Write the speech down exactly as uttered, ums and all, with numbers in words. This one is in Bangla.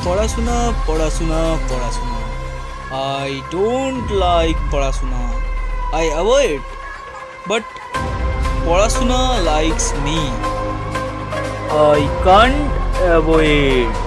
পড়াশোনা পড়াশোনা পড়াশোনা I don't like পড়াশোনা I avoid but পড়াশোনা likes me I can't avoid